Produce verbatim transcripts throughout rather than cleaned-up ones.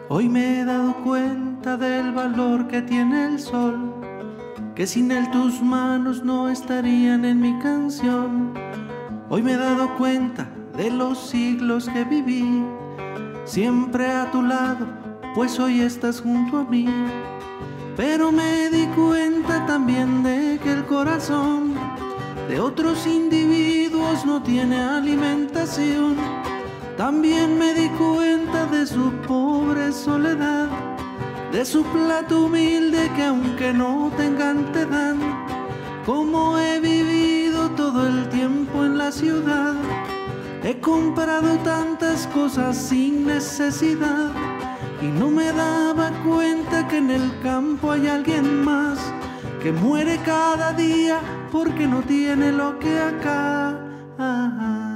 Hoy me he dado cuenta del valor que tiene el sol, que sin él tus manos no estarían en mi canción. Hoy me he dado cuenta de los siglos que viví, siempre a tu lado, pues hoy estás junto a mí. Pero me di cuenta también de que el corazón de otros individuos no tiene alimentación. También me di cuenta de su pobre soledad, de su plato humilde que aunque no tengan te dan. Como he vivido todo el tiempo en la ciudad, he comprado tantas cosas sin necesidad y no me daba cuenta que en el campo hay alguien más que muere cada día porque no tiene lo que acá. Ah, ah,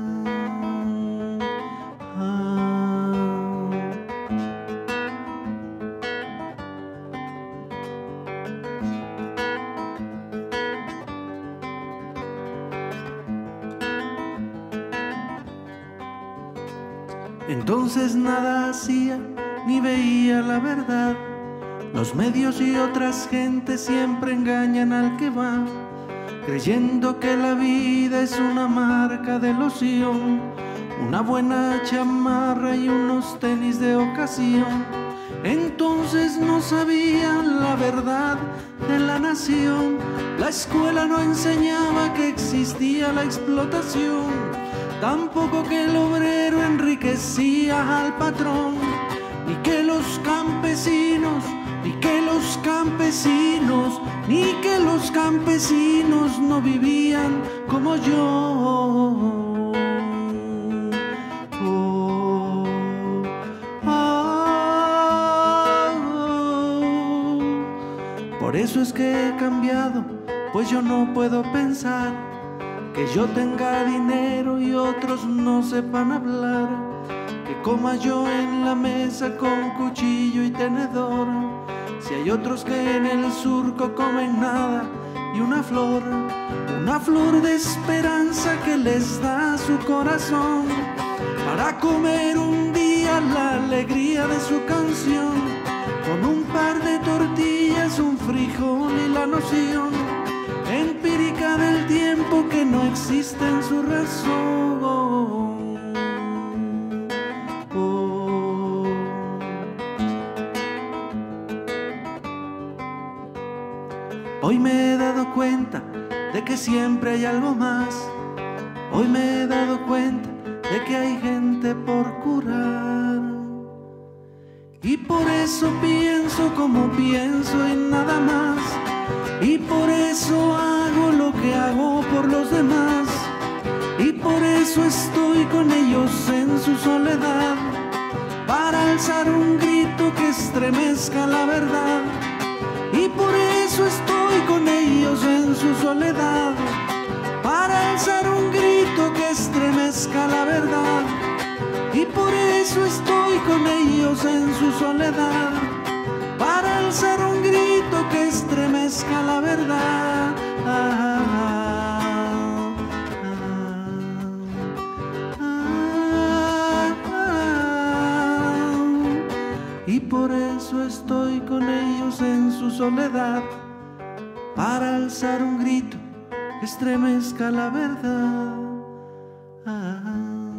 ah. Entonces nada hacía ni veía la verdad. Los medios y otras gentes siempre engañan al que va, creyendo que la vida es una marca de loción, una buena chamarra y unos tenis de ocasión. Entonces no sabían la verdad de la nación. La escuela no enseñaba que existía la explotación, tampoco que el obrero enriquecía al patrón, ni que los campesinos, ni que los campesinos, ni que los campesinos no vivían como yo. Oh, ah, oh. Por eso es que he cambiado, pues yo no puedo pensar que yo tenga dinero y otros no sepan hablar, que coma yo en la mesa con cuchillo y tenedor, si hay otros que en el surco comen nada y una flor, una flor de esperanza que les da su corazón, para comer un día la alegría de su canción, con un par de tortillas, un frijol y la noción empírica del tiempo que no existe en su razón. Oh. Hoy me he dado cuenta de que siempre hay algo más. Hoy me he dado cuenta de que hay gente por curar. Y por eso pienso como pienso y nada más. Y por eso hago lo que hago por los demás. Y por eso estoy con ellos en su soledad, para alzar un grito que estremezca la verdad. Y por eso estoy con ellos en su soledad, para alzar un grito que estremezca la verdad. Y por eso estoy con ellos en su soledad, para alzar un grito que estremezca la verdad. Ah, ah, ah, ah, ah. Y por eso estoy con ellos en su soledad, para alzar un grito que estremezca la verdad. Ah, ah.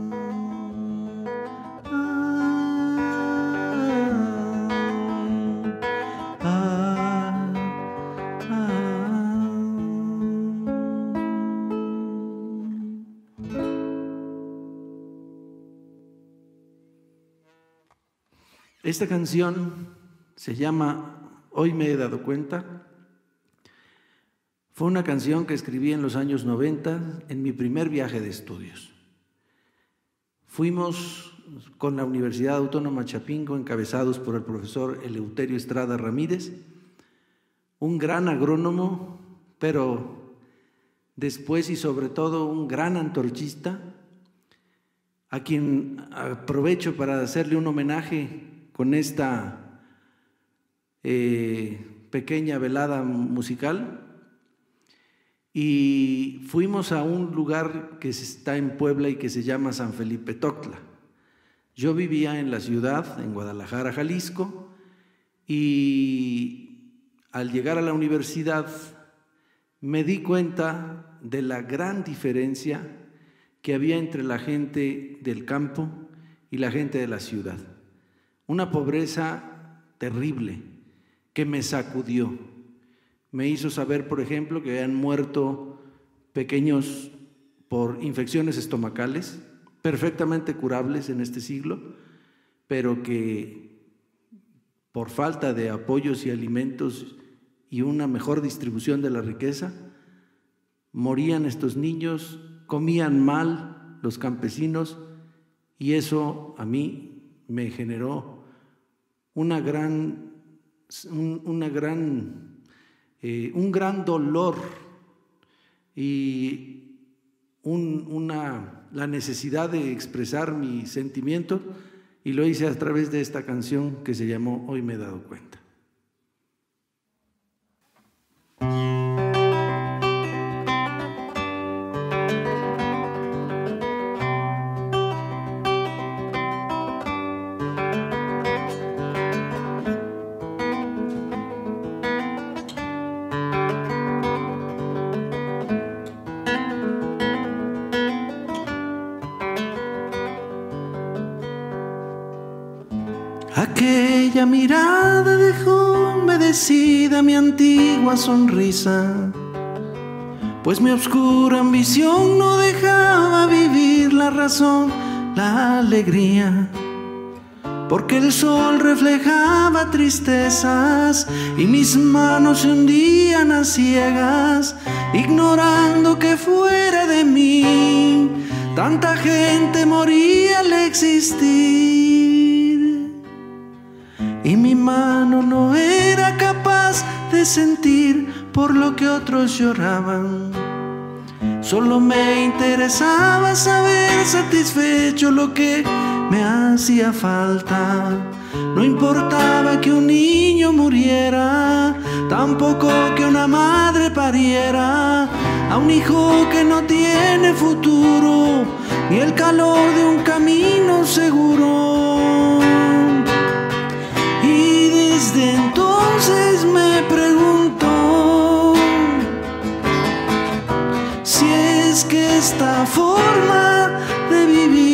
Esta canción se llama Hoy me he dado cuenta. Fue una canción que escribí en los años noventa en mi primer viaje de estudios. Fuimos con la Universidad Autónoma Chapingo, encabezados por el profesor Eleuterio Estrada Ramírez, un gran agrónomo, pero después y sobre todo un gran antorchista, a quien aprovecho para hacerle un homenaje con esta eh, pequeña velada musical. Y fuimos a un lugar que está en Puebla y que se llama San Felipe Toctla. Yo vivía en la ciudad, en Guadalajara, Jalisco, y al llegar a la universidad me di cuenta de la gran diferencia que había entre la gente del campo y la gente de la ciudad. Una pobreza terrible que me sacudió. Me hizo saber, por ejemplo, que habían muerto pequeños por infecciones estomacales, perfectamente curables en este siglo, pero que por falta de apoyos y alimentos y una mejor distribución de la riqueza, morían estos niños, comían mal los campesinos, y eso a mí me generó una gran, un, una gran, eh, un gran dolor y un, una, la necesidad de expresar mi sentimiento, y lo hice a través de esta canción que se llamó Hoy me he dado cuenta. Aquella mirada dejó humedecida mi antigua sonrisa, pues mi oscura ambición no dejaba vivir la razón, la alegría, porque el sol reflejaba tristezas y mis manos se hundían a ciegas, ignorando que fuera de mí tanta gente moría al existir. Y mi mano no era capaz de sentir por lo que otros lloraban. Solo me interesaba saber satisfecho lo que me hacía falta. No importaba que un niño muriera, tampoco que una madre pariera a un hijo que no tiene futuro, ni el calor de un camino seguro. Desde entonces me pregunto si es que esta forma de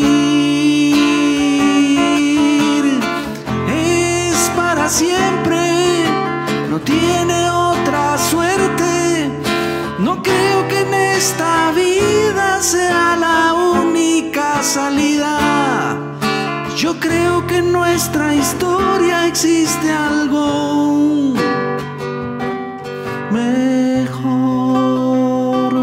vivir es para siempre, no tiene otra suerte. No creo que en esta vida sea la única salida. Yo creo que en nuestra historia existe algo mejor.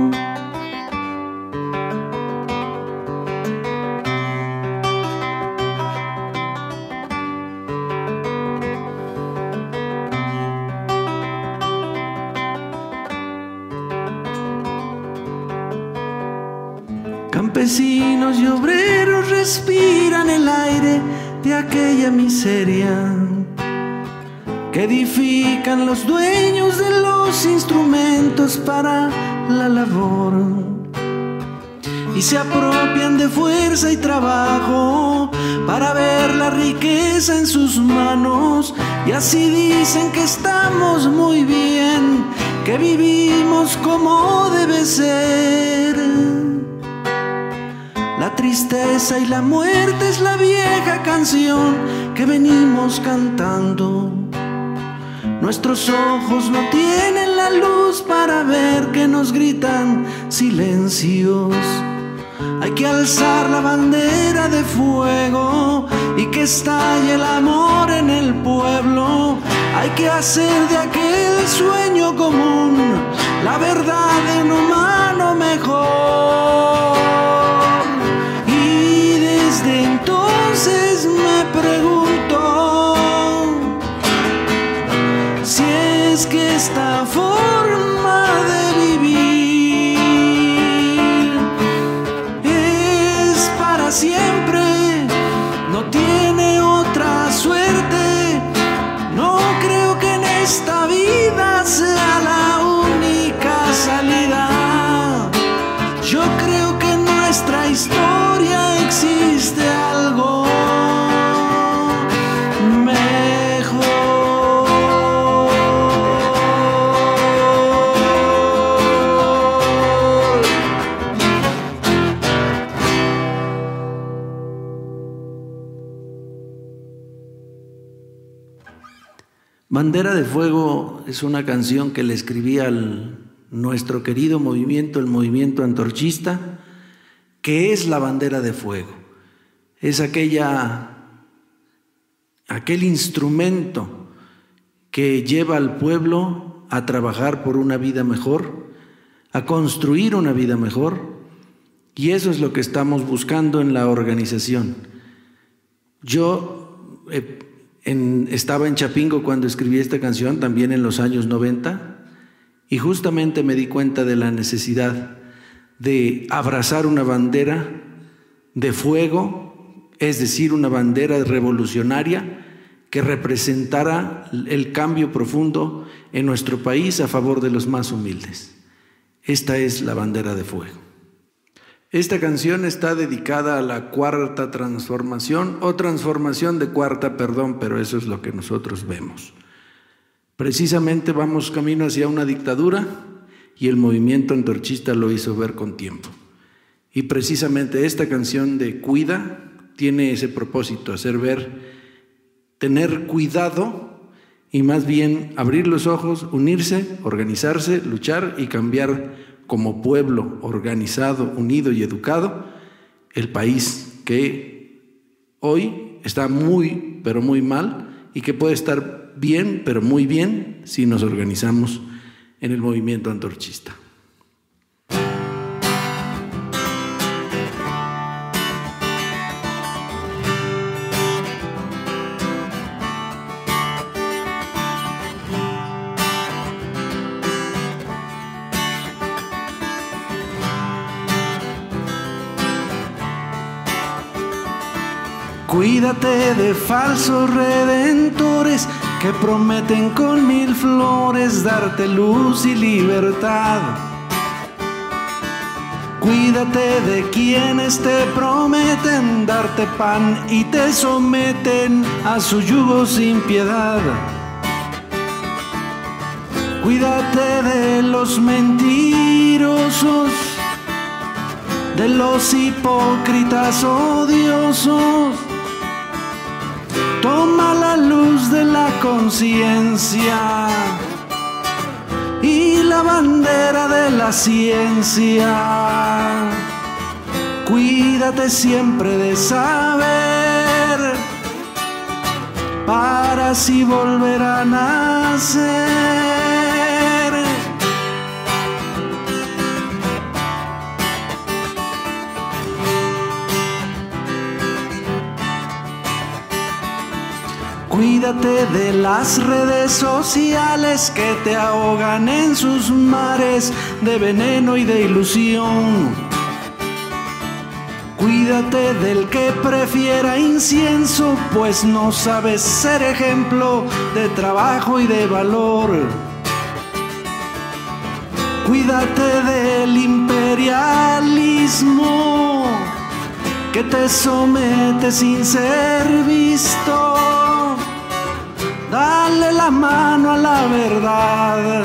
Campesinos y obreros respiran el aire de aquella miseria que edifican los dueños de los instrumentos para la labor, y se apropian de fuerza y trabajo para ver la riqueza en sus manos, y así dicen que estamos muy bien, que vivimos como debe ser. La tristeza y la muerte es la vieja canción que venimos cantando. Nuestros ojos no tienen la luz para ver que nos gritan silencios. Hay que alzar la bandera de fuego y que estalle el amor en el pueblo. Hay que hacer de aquel sueño común la verdad de un humano mejor. Desde entonces me pregunto si es que esta forma de vivir es para siempre, no tiene otra suerte. No creo que en esta vida sea la única salida. Yo creo que en nuestra historia existe algo Bandera de Fuego es una canción que le escribí al nuestro querido movimiento, el movimiento antorchista, que es la bandera de fuego. Es aquella, aquel instrumento que lleva al pueblo a trabajar por una vida mejor, a construir una vida mejor, y eso es lo que estamos buscando en la organización. Yo eh, en, estaba en Chapingo cuando escribí esta canción, también en los años noventa, y justamente me di cuenta de la necesidad de abrazar una bandera de fuego, es decir, una bandera revolucionaria que representara el cambio profundo en nuestro país a favor de los más humildes. Esta es la bandera de fuego. Esta canción está dedicada a la cuarta transformación, o transformación de cuarta, perdón, pero eso es lo que nosotros vemos. Precisamente vamos camino hacia una dictadura y el movimiento antorchista lo hizo ver con tiempo. Y precisamente esta canción de Cuida tiene ese propósito, hacer ver, tener cuidado y más bien abrir los ojos, unirse, organizarse, luchar y cambiar como pueblo organizado, unido y educado el país que hoy está muy, pero muy mal y que puede estar bien, pero muy bien si nos organizamos en el movimiento antorchista. Cuídate de falsos redentores que prometen con mil flores darte luz y libertad. Cuídate de quienes te prometen darte pan y te someten a su yugo sin piedad. Cuídate de los mentirosos, de los hipócritas odiosos. Toma la luz de la conciencia y la bandera de la ciencia. Cuídate siempre de saber para así volver a nacer. Cuídate de las redes sociales que te ahogan en sus mares de veneno y de ilusión. Cuídate del que prefiera incienso, pues no sabes ser ejemplo de trabajo y de valor. Cuídate del imperialismo que te somete sin ser visto. Dale la mano a la verdad,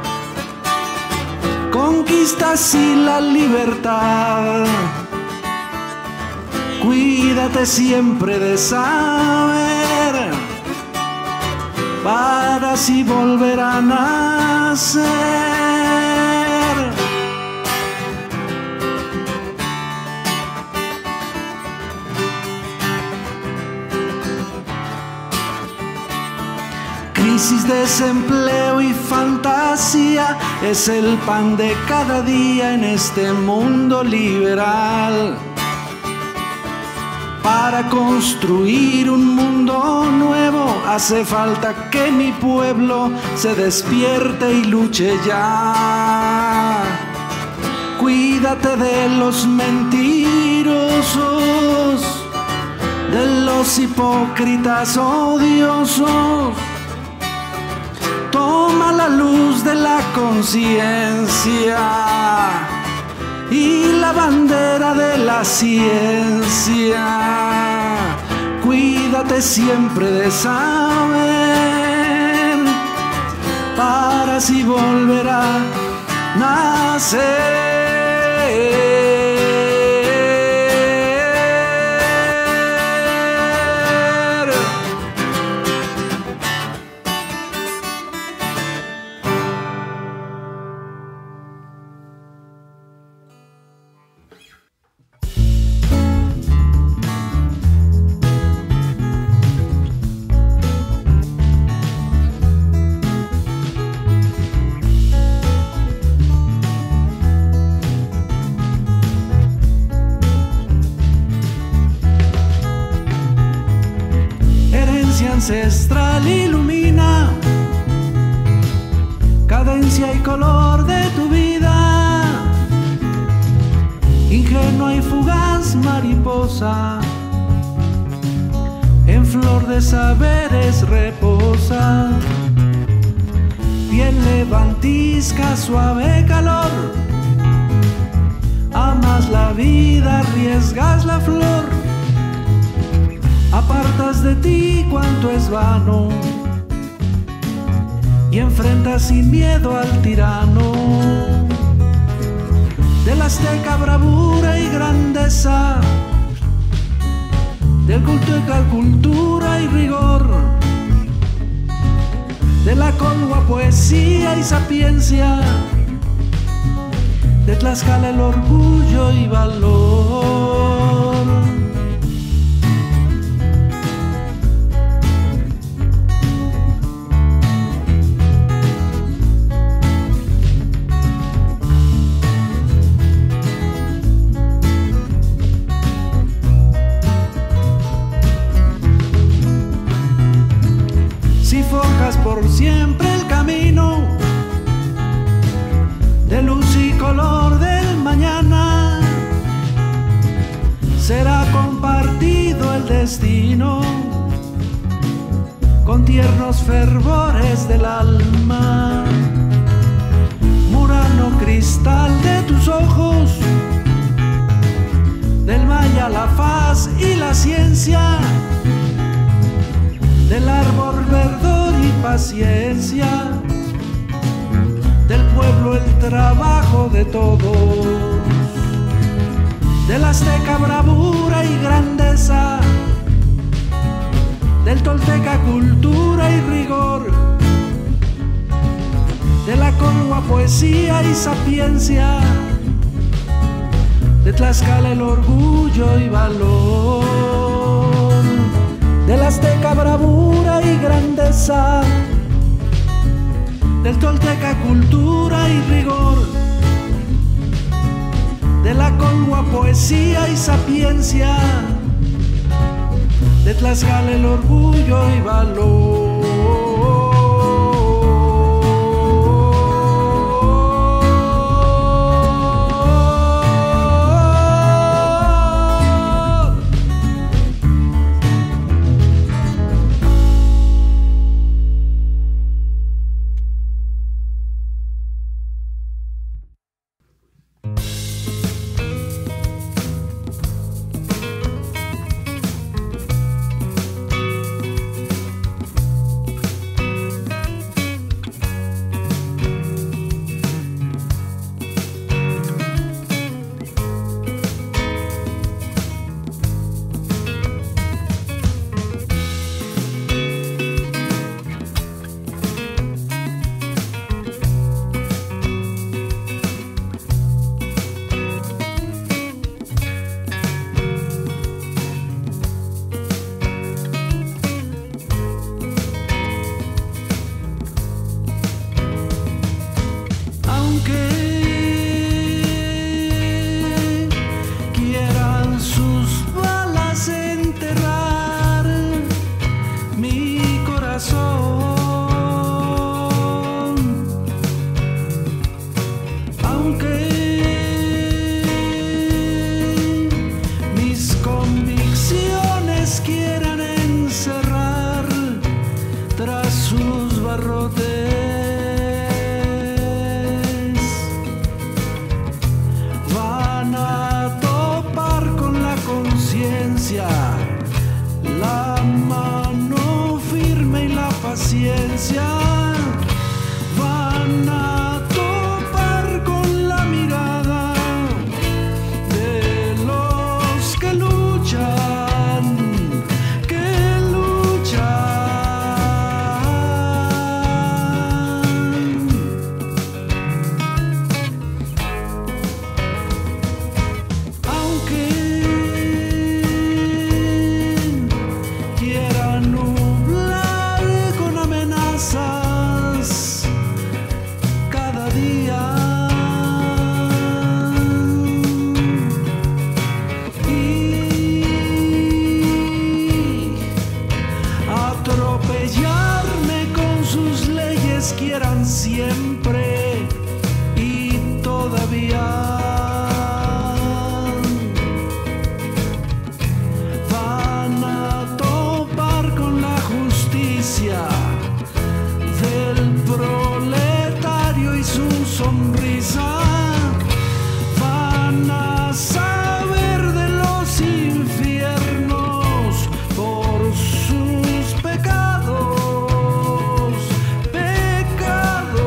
conquista así la libertad. Cuídate siempre de saber para así volver a nacer. Crisis, desempleo y fantasía es el pan de cada día en este mundo liberal. Para construir un mundo nuevo hace falta que mi pueblo se despierte y luche ya. Cuídate de los mentirosos, de los hipócritas odiosos. Toma la luz de la conciencia y la bandera de la ciencia. Cuídate siempre de saber para así volver a nacer. ancestral ilumina cadencia y color de tu vida, ingenua y fugaz mariposa, en flor de saberes reposa, piel levantisca, suave calor, amas la vida, arriesgas la flor, apartas de ti cuanto es vano y enfrentas sin miedo al tirano. De la azteca bravura y grandeza, del culto y la cultura y rigor, de la colua poesía y sapiencia, de Tlaxcala el orgullo y valor. Si forjas por siempre el camino de luz y color del mañana, será compartido el destino con tiernos fervores del alma. Murano cristal de tus ojos, del maya la faz y la ciencia, del árbol verdor y paciencia, del pueblo el trabajo de todos, de la azteca bravura y grandeza, del tolteca cultura y rigor, de la colua poesía y sapiencia, de Tlaxcala el orgullo y valor, de la azteca bravura y grandeza, del tolteca cultura y rigor, de la colua poesía y sapiencia, de Tlaxcala el orgullo y valor. La mano firme y la paciencia van a topar con la mirada de los que luchan, que luchan. Aunque quieran nublar con amenaza justicia del proletario y su sonrisa van a saber de los infiernos por sus pecados, pecados.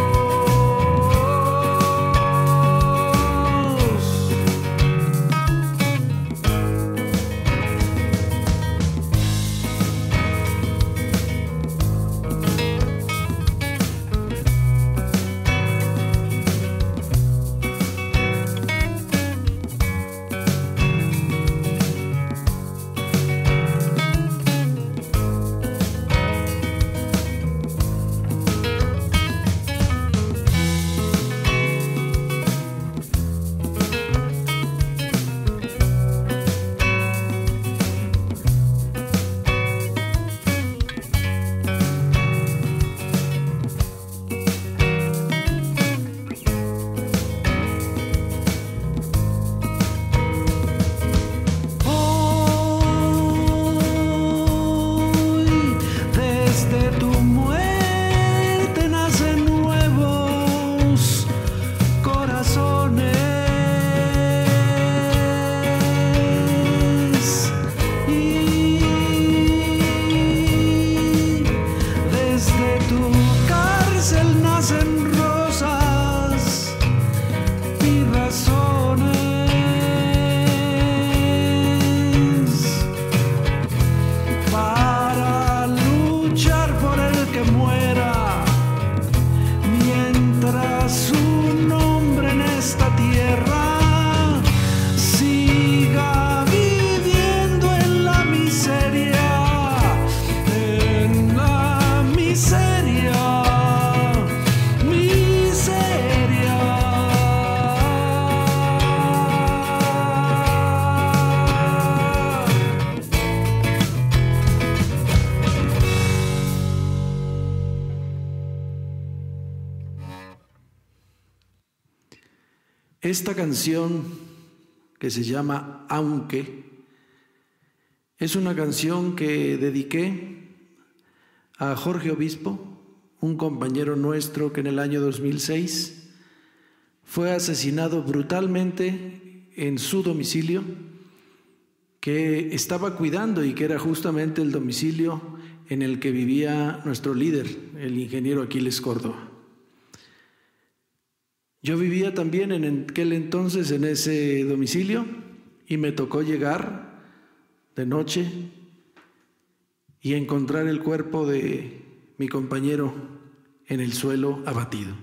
Esta canción, que se llama Aunque, es una canción que dediqué a Jorge Obispo, un compañero nuestro que en el año dos mil seis fue asesinado brutalmente en su domicilio, que estaba cuidando y que era justamente el domicilio en el que vivía nuestro líder, el ingeniero Aquiles Córdoba. Yo vivía también en aquel entonces en ese domicilio y me tocó llegar de noche y encontrar el cuerpo de mi compañero en el suelo abatido.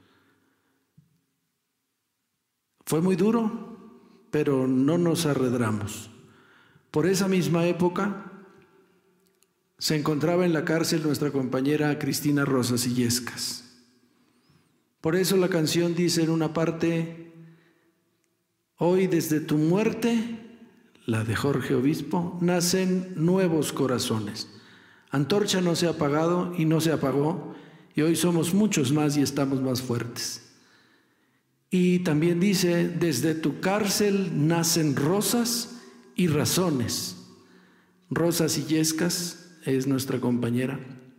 Fue muy duro, pero no nos arredramos. Por esa misma época se encontraba en la cárcel nuestra compañera Cristina Rosas Illescas. Por eso la canción dice en una parte: hoy desde tu muerte, la de Jorge Obispo, nacen nuevos corazones. Antorcha no se ha apagado y no se apagó, y hoy somos muchos más y estamos más fuertes. Y también dice: desde tu cárcel nacen rosas y razones. Rosas Illescas es nuestra compañera.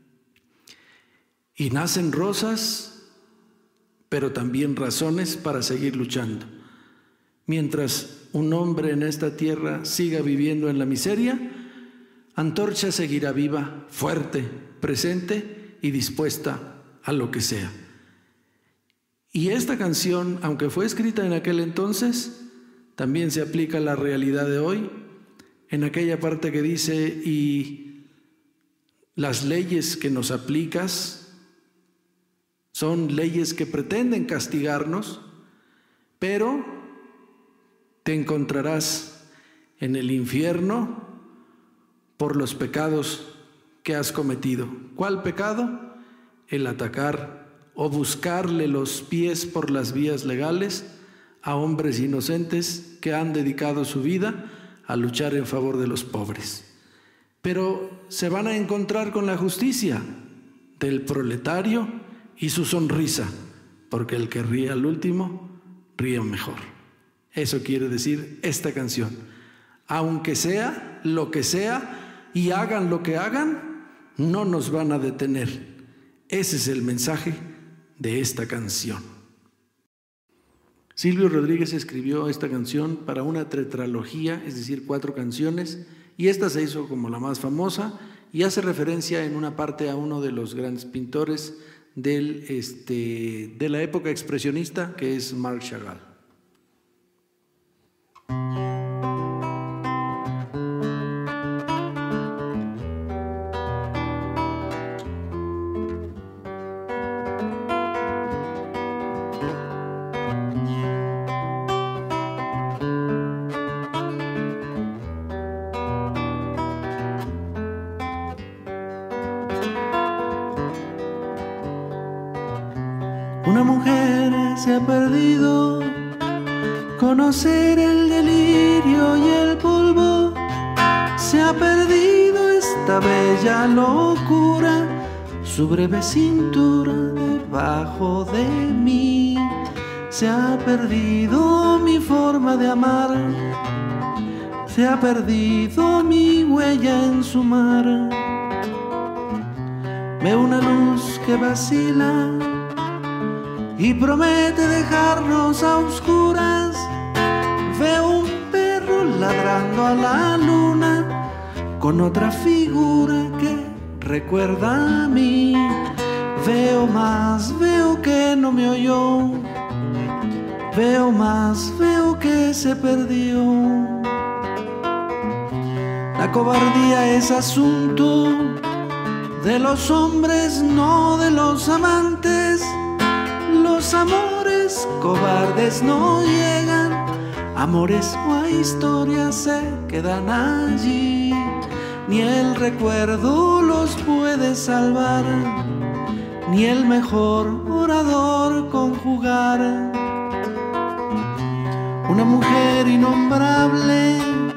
Y nacen rosas, pero también razones para seguir luchando. Mientras un hombre en esta tierra siga viviendo en la miseria, Antorcha seguirá viva, fuerte, presente y dispuesta a lo que sea. Y esta canción, aunque fue escrita en aquel entonces, también se aplica a la realidad de hoy, en aquella parte que dice: y las leyes que nos aplicas son leyes que pretenden castigarnos, pero te encontrarás en el infierno por los pecados que has cometido. ¿Cuál pecado? El atacar o buscarle los pies por las vías legales a hombres inocentes que han dedicado su vida a luchar en favor de los pobres. Pero se van a encontrar con la justicia del proletario y su sonrisa, porque el que ríe al último, ríe mejor. Eso quiere decir esta canción. Aunque sea lo que sea y hagan lo que hagan, no nos van a detener. Ese es el mensaje de esta canción. Silvio Rodríguez escribió esta canción para una tetralogía, es decir, cuatro canciones, y esta se hizo como la más famosa y hace referencia en una parte a uno de los grandes pintores del, este, de la época expresionista, que es Marc Chagall. Una mujer se ha perdido, conocer el delirio y el polvo. Se ha perdido esta bella locura, su breve cintura debajo de mí. Se ha perdido mi forma de amar, se ha perdido mi huella en su mar. Veo una luz que vacila y promete dejarnos a oscuras. Veo un perro ladrando a la luna con otra figura que recuerda a mí. Veo más, veo que no me oyó. Veo más, veo que se perdió. La cobardía es asunto de los hombres, no de los amantes. Los amores cobardes no llegan, amores o a historias se quedan allí. Ni el recuerdo los puede salvar, ni el mejor orador conjugar. Una mujer innombrable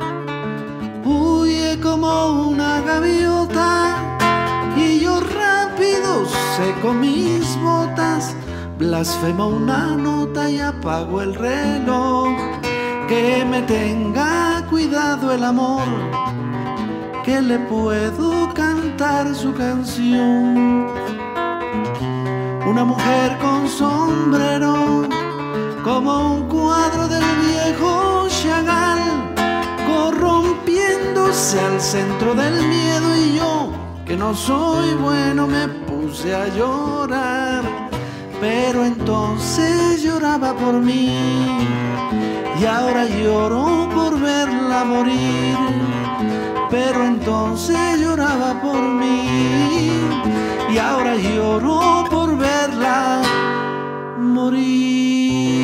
huye como una gaviota y yo rápido seco mis botas. Blasfemo una nota y apago el reloj. Que me tenga cuidado el amor, que le puedo cantar su canción. Una mujer con sombrero, como un cuadro del viejo Chagall, corrompiéndose al centro del miedo. Y yo, que no soy bueno, me puse a llorar. Pero entonces lloraba por mí y ahora lloro por verla morir. Pero entonces lloraba por mí y ahora lloro por verla morir.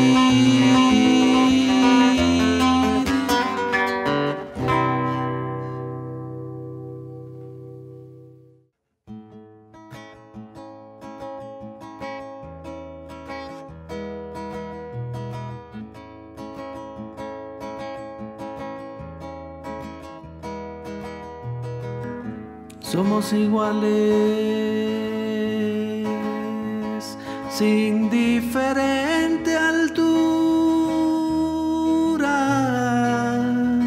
Somos iguales, sin diferente altura.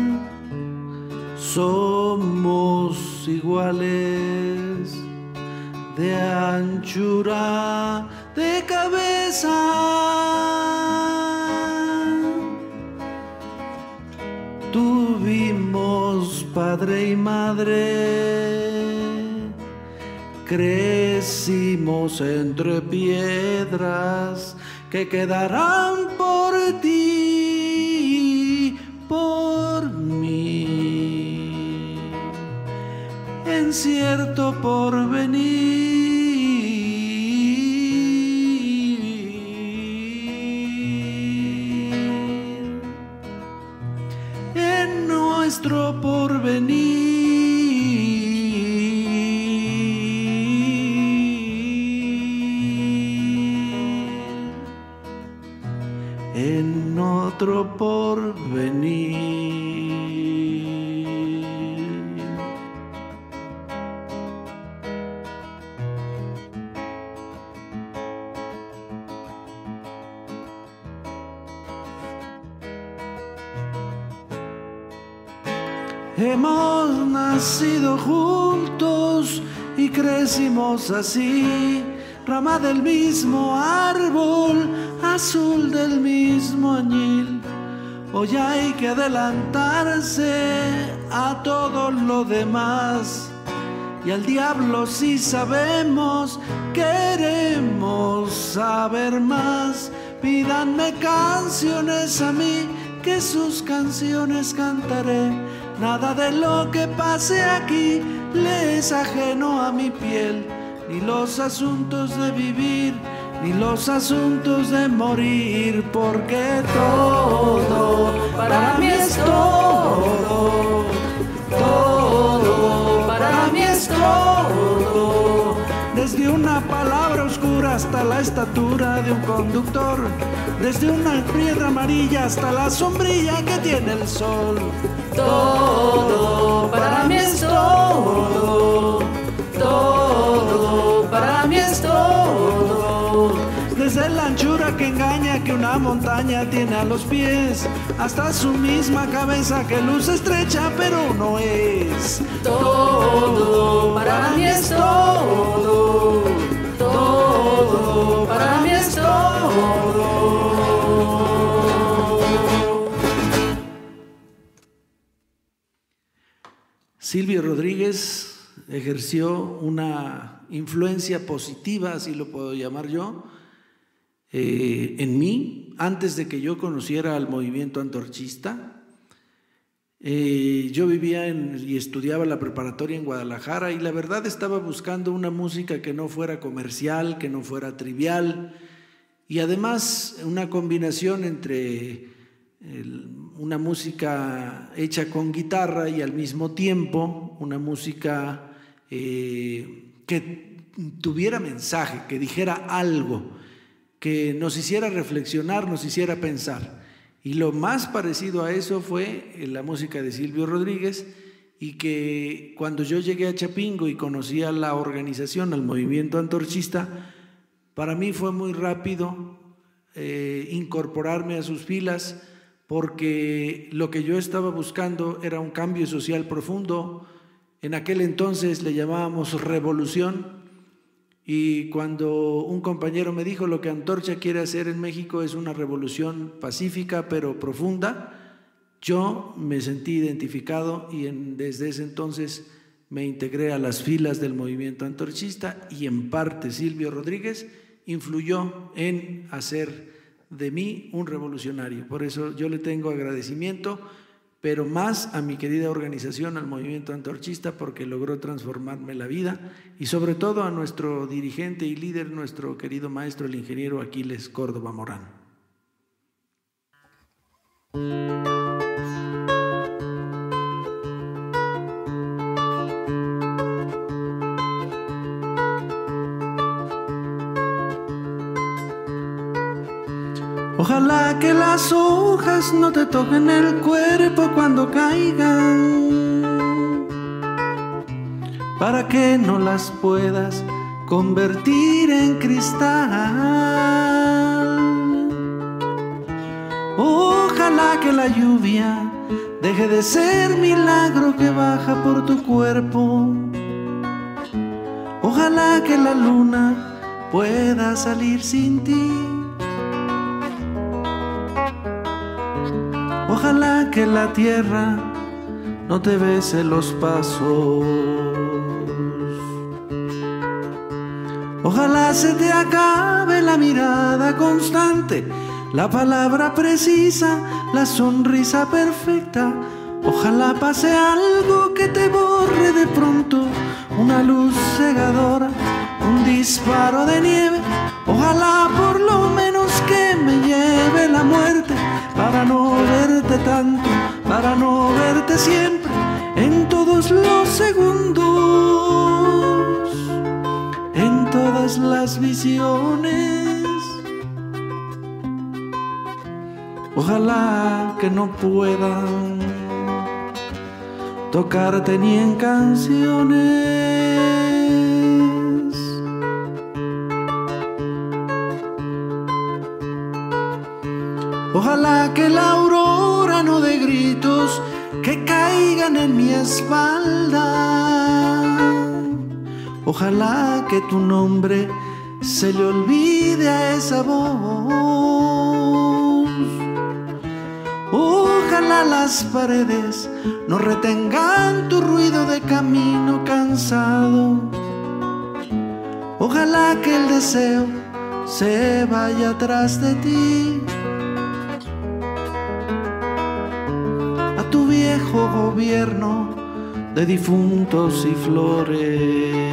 Somos iguales de anchura de cabeza. Tuvimos padre y madre, crecimos entre piedras que quedarán por ti, por mí, en cierto porvenir. En nuestro porvenir. En otro porvenir. Hemos nacido juntos y crecimos así, rama del mismo árbol, azul del mismo añil. Hoy hay que adelantarse a todo lo demás, y al diablo si sabemos, queremos saber más. Pídanme canciones a mí, que sus canciones cantaré. Nada de lo que pase aquí le es ajeno a mi piel, ni los asuntos de vivir, ni los asuntos de morir, porque todo para mí es todo, todo para mí es todo. Desde una palabra oscura hasta la estatura de un conductor, desde una piedra amarilla hasta la sombrilla que tiene el sol. Todo para mí es todo, todo para mí es todo. Desde la anchura que engaña que una montaña tiene a los pies, hasta su misma cabeza que luce estrecha pero no es. Todo para mí es todo, todo para mí es todo. Silvio Rodríguez ejerció una influencia positiva, así lo puedo llamar yo, eh, en mí, antes de que yo conociera al movimiento antorchista. Eh, yo vivía en, y estudiaba la preparatoria en Guadalajara, y la verdad estaba buscando una música que no fuera comercial, que no fuera trivial, y además una combinación entre el, una música hecha con guitarra y al mismo tiempo una música eh, que tuviera mensaje, que dijera algo, que nos hiciera reflexionar, nos hiciera pensar. Y lo más parecido a eso fue la música de Silvio Rodríguez, y que cuando yo llegué a Chapingo y conocí a la organización, al movimiento antorchista, para mí fue muy rápido eh, incorporarme a sus filas, porque lo que yo estaba buscando era un cambio social profundo. En aquel entonces le llamábamos revolución, y cuando un compañero me dijo lo que Antorcha quiere hacer en México es una revolución pacífica pero profunda, yo me sentí identificado, y en, desde ese entonces me integré a las filas del movimiento antorchista, y en parte Silvio Rodríguez influyó en hacer de mí un revolucionario. Por eso yo le tengo agradecimiento, pero más a mi querida organización, al movimiento antorchista, porque logró transformarme la vida, y sobre todo a nuestro dirigente y líder, nuestro querido maestro, el ingeniero Aquiles Córdoba Morán. Ojalá que las hojas no te toquen el cuerpo cuando caigan, para que no las puedas convertir en cristal. Ojalá que la lluvia deje de ser milagro que baja por tu cuerpo. Ojalá que la luna pueda salir sin ti. Ojalá que la tierra no te bese los pasos. Ojalá se te acabe la mirada constante, la palabra precisa, la sonrisa perfecta. Ojalá pase algo que te borre de pronto, una luz cegadora, un disparo de nieve. Ojalá por lo menos que me lleve la muerte, para no verte tanto, para no verte siempre, en todos los segundos, en todas las visiones. Ojalá que no puedan tocarte ni en canciones. Ojalá que la aurora no dé gritos que caigan en mi espalda. Ojalá que tu nombre se le olvide a esa voz. Ojalá las paredes no retengan tu ruido de camino cansado. Ojalá que el deseo se vaya atrás de ti. A tu viejo gobierno de difuntos y flores.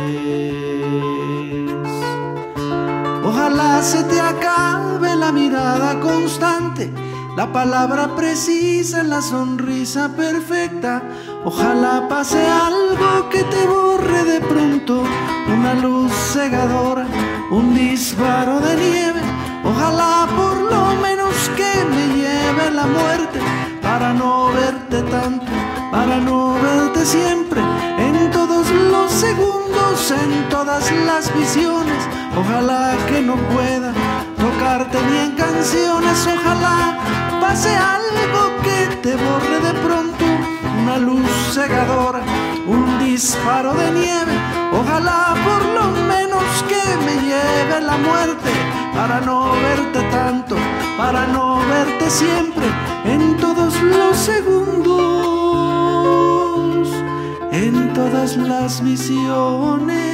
Ojalá se te acabe la mirada constante, la palabra precisa, la sonrisa perfecta. Ojalá pase algo que te borre de pronto, una luz cegadora, un disparo de nieve. Ojalá por lo menos que me lleve la muerte, para no verte tanto, para no verte siempre, en todos los segundos, en todas las visiones. Ojalá que no pueda tocarte ni en canciones. Ojalá pase algo que te borre de pronto, una luz cegadora, un disparo de nieve. Ojalá por lo menos que me lleve la muerte, para no verte tanto, para no verte siempre, en todos los segundos, en todas las visiones.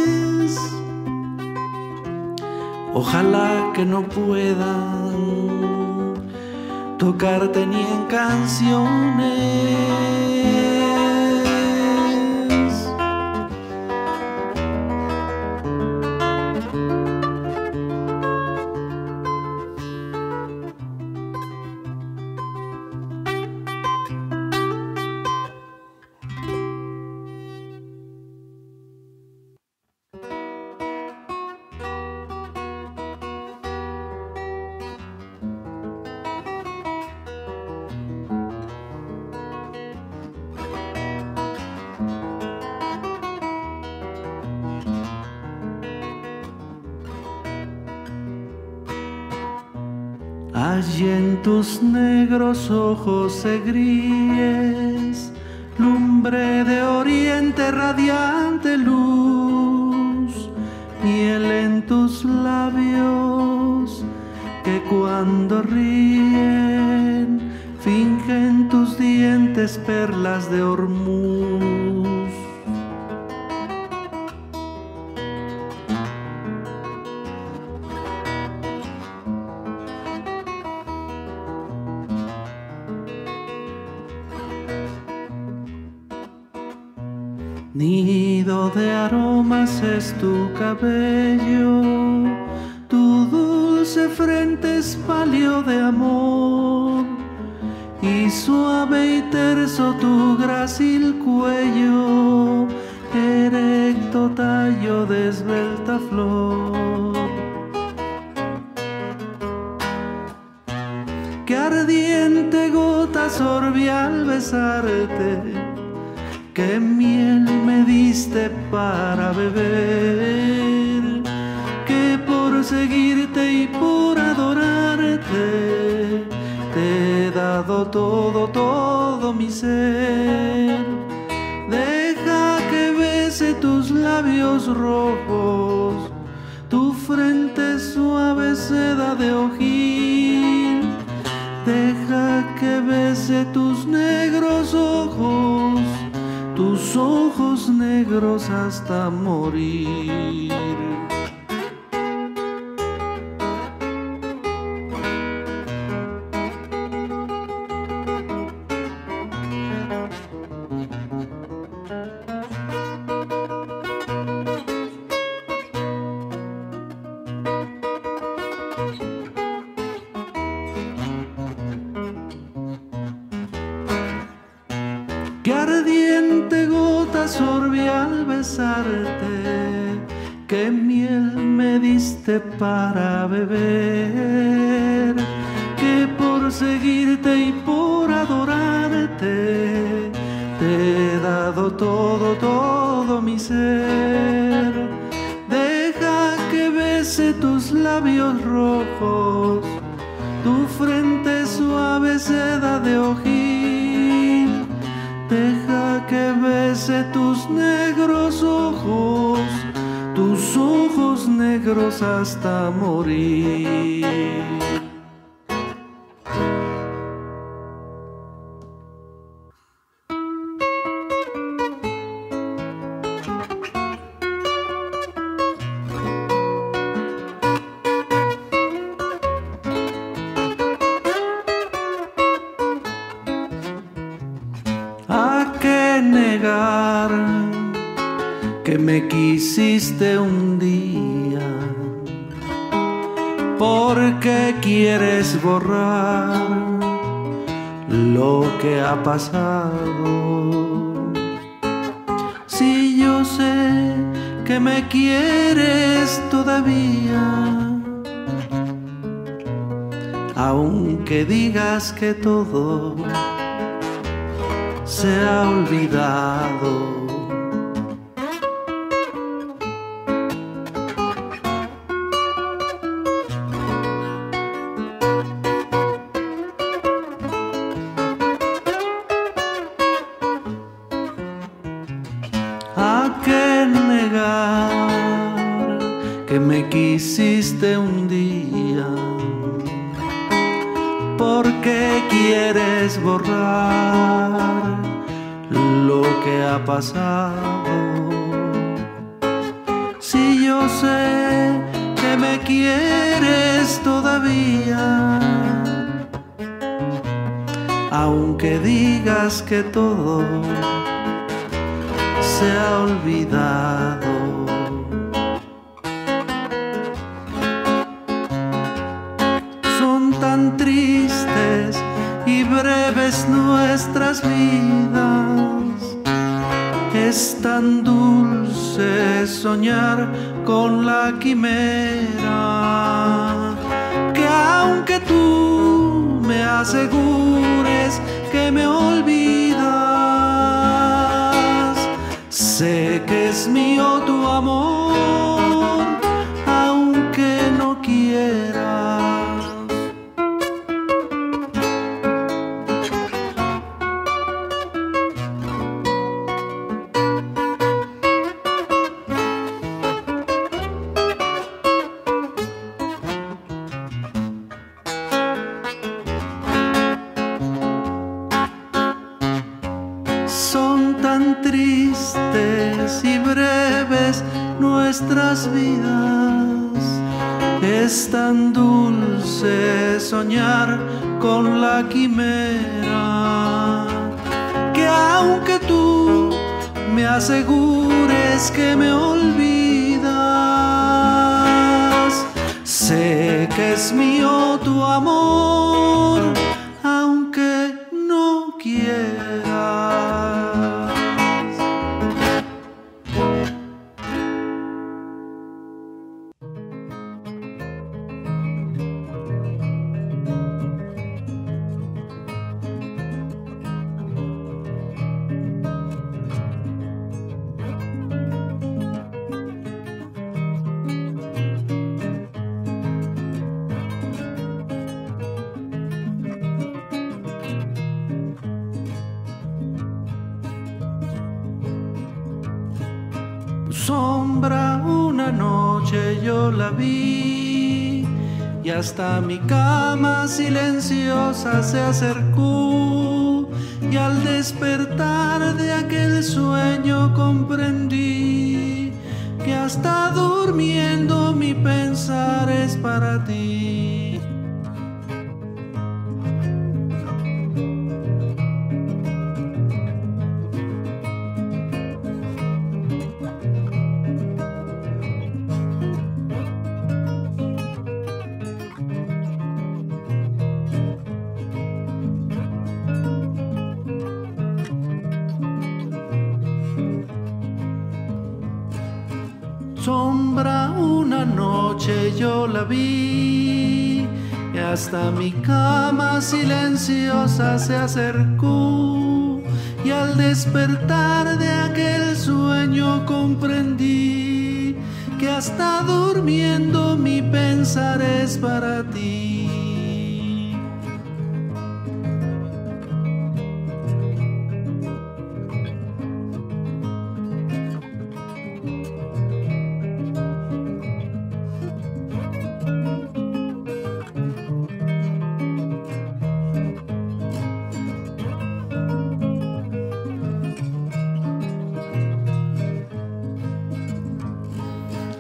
Ojalá que no puedan tocarte ni en canciones. Allí en tus negros ojos egríes, lumbre de oriente, radiante luz, miel en tus labios que cuando ríen fingen tus dientes perlas de Hormuz. Nido de aromas es tu cabello, tu dulce frente es palio de amor, y suave y terso tu grácil cuello, erecto tallo de esbelta flor. Qué ardiente gota sorbí al besarte, qué miel me diste para beber, que por seguirte y por adorarte te he dado todo, todo mi ser. Deja que bese tus labios rojos, tu frente suave seda de ojín. Deja que bese tus negros ojos, tus ojos negros hasta morir. Qué ardiente gota sorbí al besarte, qué miel me diste para beber, que por seguirte y por adorarte te he dado todo, todo mi ser. Deja que bese tus labios rojos, tu frente suave seda de ojín. Deja que bese tus negros ojos, tus ojos negros hasta morir. ¿A qué negar que me quisiste un día? ¿Por qué quieres borrar lo que ha pasado? Si yo sé que me quieres todavía, aunque digas que todo se ha olvidado. ¿A qué negar que me quisiste un día? ¿Por qué quieres borrar lo que ha pasado? Si yo sé que me quieres todavía, aunque digas que todo se ha olvidado. Son tan tristes y breves nuestras vidas, es tan dulce soñar con la quimera, que aunque tú me asegures que me olvidas, sé que es mío tu amor, aunque no quieras. Son tan tristes y breves nuestras vidas, es tan dulce soñar con la quimera, que aunque tú me asegures que me olvidas, sé que es mío tu amor, aunque no quieras. Sombra una noche yo la vi, y hasta mi cama silenciosa se acercó, y al despertar de aquel sueño comprendí que hasta durmiendo mi pensar es para ti. Sombra una noche yo la vi, y hasta mi cama silenciosa se acercó, y al despertar de aquel sueño comprendí que hasta durmiendo mi pensar es para ti.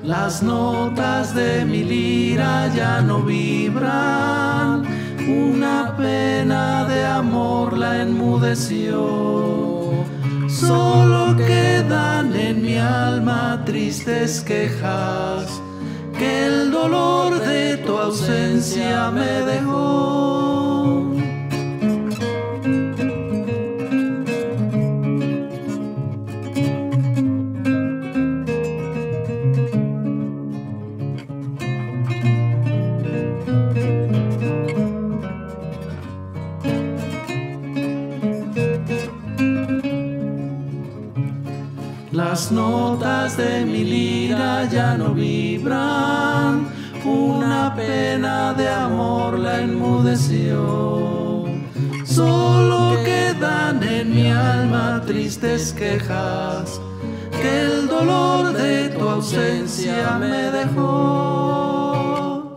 Las notas de mi lira ya no vibran, una pena de amor la enmudeció. Solo quedan en mi alma tristes quejas, que el dolor de tu ausencia me dejó. Las notas de mi lira ya no vibran, una pena de amor la enmudeció. Solo quedan en mi alma tristes quejas, que el dolor de tu ausencia me dejó.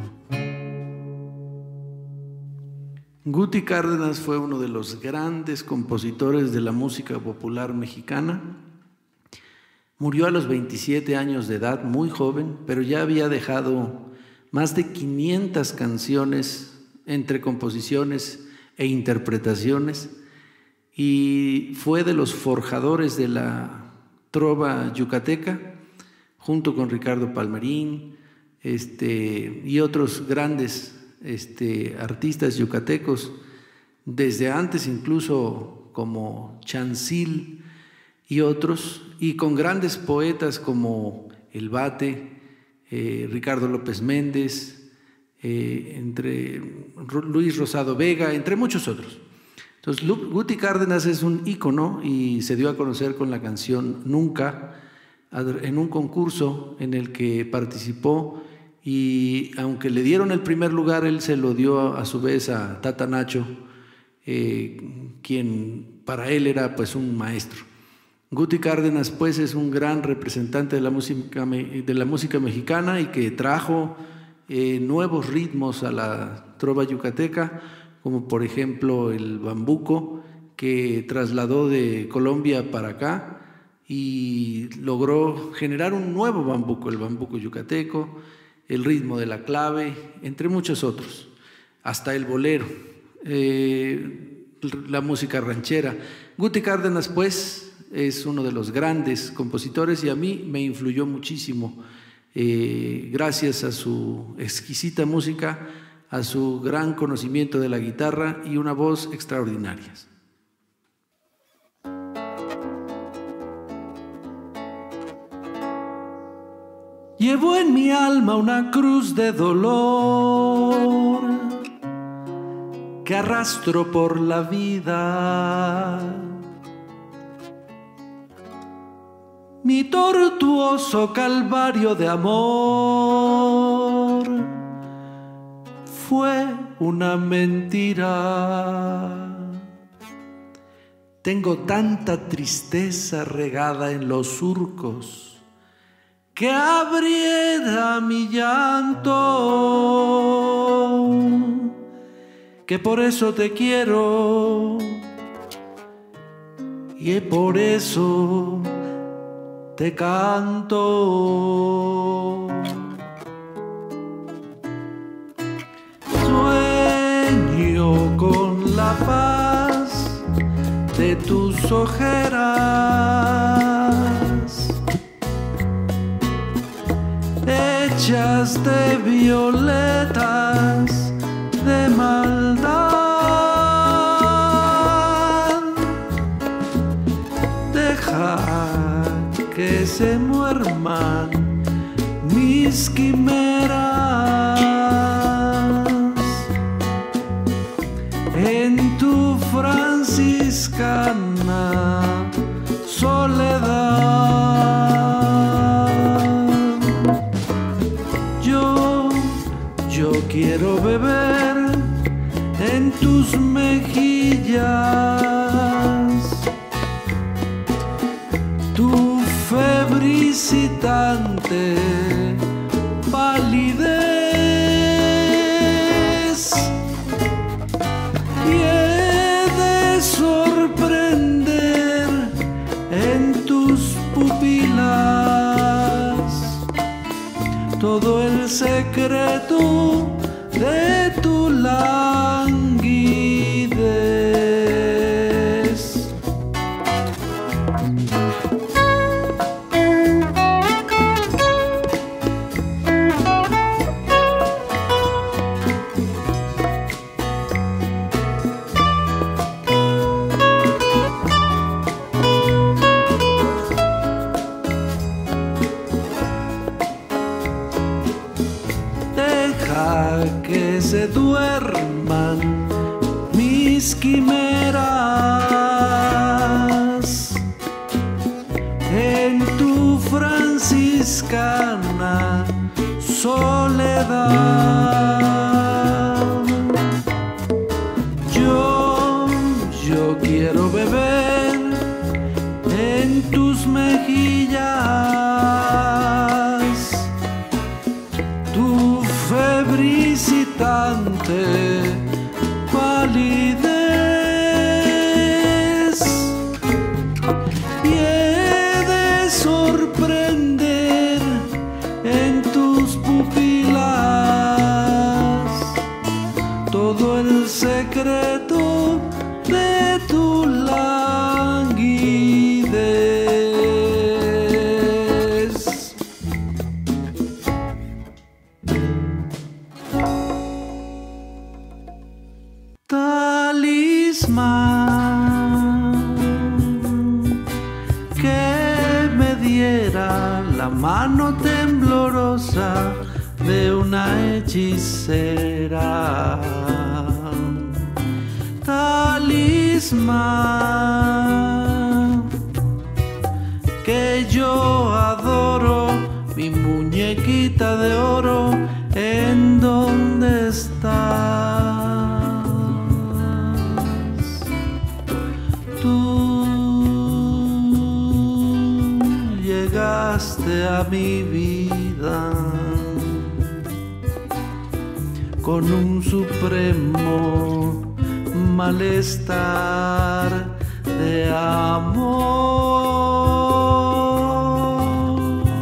Guti Cárdenas fue uno de los grandes compositores de la música popular mexicana. Murió a los veintisiete años de edad, muy joven, pero ya había dejado más de quinientas canciones entre composiciones e interpretaciones, y fue de los forjadores de la trova yucateca, junto con Ricardo Palmerín este, y otros grandes este, artistas yucatecos, desde antes incluso como Chancil y otros, y con grandes poetas como El Bate, eh, Ricardo López Méndez, eh, entre Luis Rosado Vega, entre muchos otros. Entonces, Guti Cárdenas es un ícono y se dio a conocer con la canción Nunca, en un concurso en el que participó, y aunque le dieron el primer lugar, él se lo dio a su vez a Tata Nacho, eh, quien para él era pues un maestro. Guti Cárdenas pues es un gran representante de la música, de la música mexicana, y que trajo eh, nuevos ritmos a la trova yucateca, como por ejemplo el bambuco, que trasladó de Colombia para acá y logró generar un nuevo bambuco, el bambuco yucateco, el ritmo de la clave, entre muchos otros, hasta el bolero, eh, la música ranchera. Guti Cárdenas pues es uno de los grandes compositores y a mí me influyó muchísimo, eh, gracias a su exquisita música, a su gran conocimiento de la guitarra y una voz extraordinarias. Llevo en mi alma una cruz de dolor que arrastro por la vida. Mi tortuoso calvario de amor fue una mentira. Tengo tanta tristeza regada en los surcos que abriera mi llanto, que por eso te quiero y por eso te canto. Sueño con la paz de tus ojeras hechas de violetas de maldad. Deja que se muerman mis quimeras en tu franciscana soledad. Yo, yo quiero beber en tus mejillas tu febricitante palidez, y he de sorprender en tus pupilas secreto de tu languidez. Deja que se duerman mis quimeras en tu franciscana soledad. Yo, yo quiero beber en tus mejillas tu febrisitante palidez, y he de sorprender en tus pupilas todo el secreto de tu languidez. Talismán que me diera la mano temblorosa de una hechicera. Talismán que yo adoro, mi muñequita de oro, ¿en dónde estás? Tú llegaste a mi vida con un supremo malestar de amor.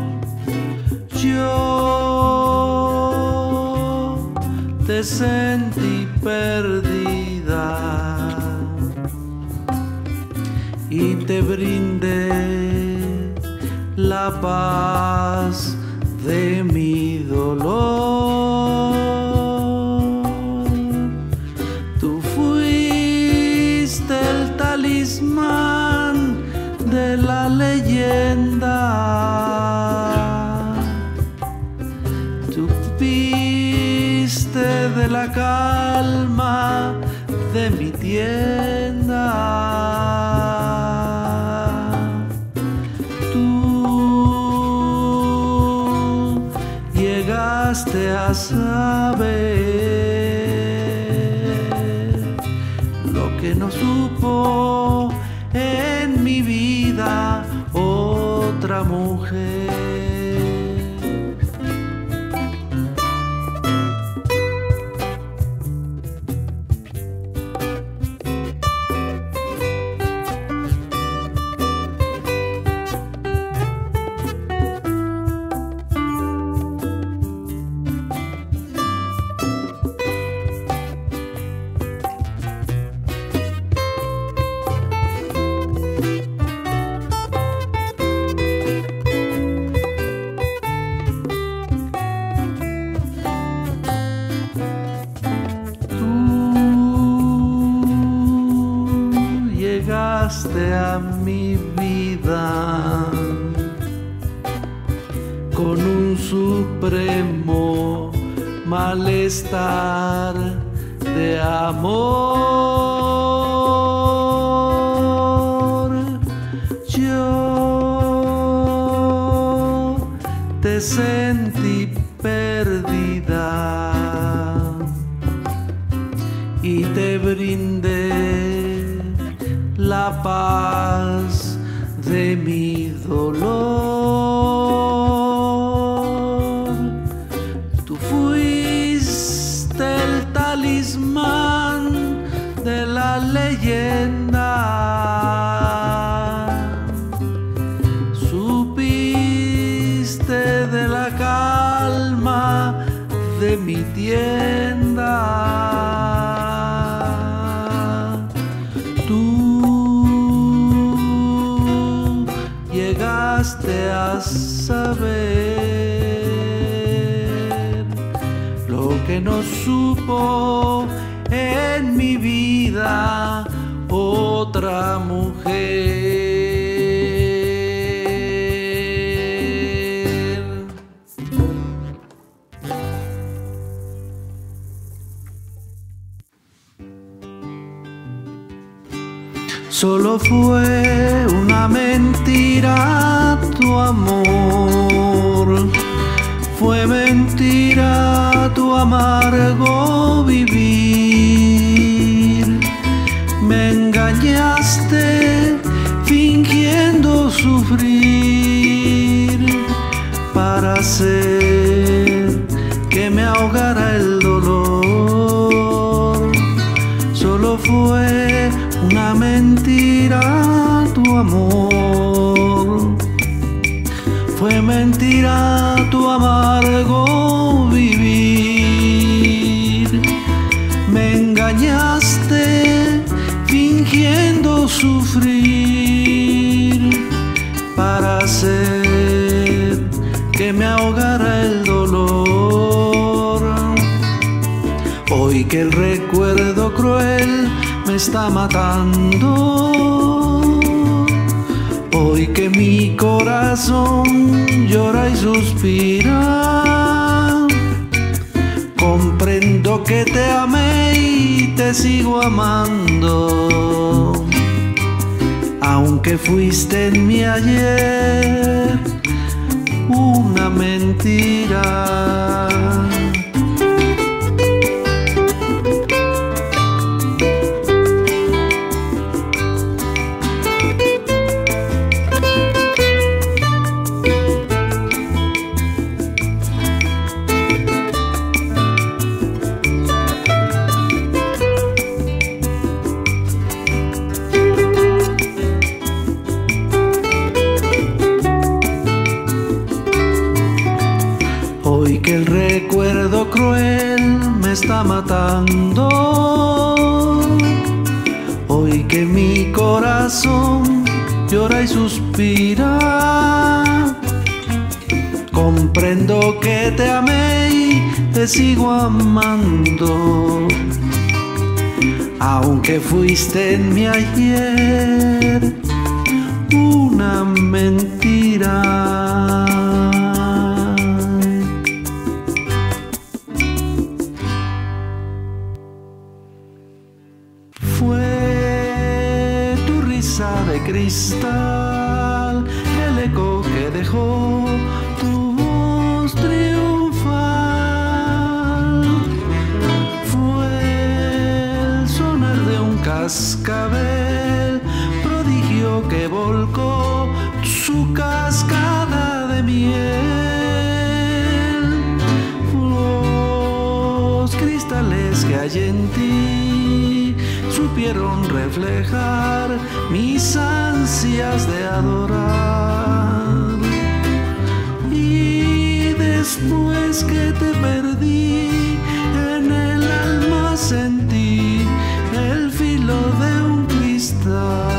Yo te sentí perdida y te brindé la paz de mi dolor. Tú fuiste el talismán de la leyenda. Tú viste de la calma de mi tienda. Tú llegaste a saber lo que no supo en mi vida otra mujer. Llegaste a mi vida con un supremo malestar de amor. Yo te sentí perdida y te brindé la paz de mi dolor. Tú fuiste el talismán de la leyenda. Supiste de la calma de mi tienda. Tú llegaste a saber lo que no supo en mi vida otra mujer. Solo fue una mentira tu amor, fue mentira tu amargo vivir. Me engañaste fingiendo sufrir para hacer que me ahogara el dolor. Solo fue una mentira tu amor, fue mentira tu amargo vivir. Me engañaste fingiendo sufrir para hacer que me ahogara el dolor. Hoy que el recuerdo cruel me está matando, hoy que mi corazón llora y suspira, comprendo que te amé y te sigo amando, aunque fuiste en mi ayer una mentira. Hoy que el recuerdo cruel me está matando, hoy que mi corazón llora y suspira, comprendo que te amé y te sigo amando, aunque fuiste en mi ayer una mentira. Fue tu risa de cristal, el eco que dejó tu voz triunfal. Fue el sonar de un cascabel, prodigio que volcó su cascada de miel. Los cristales que hay en ti supieron reflejar mis ansias de adorar. Y después que te perdí, en el alma sentí el filo de un cristal.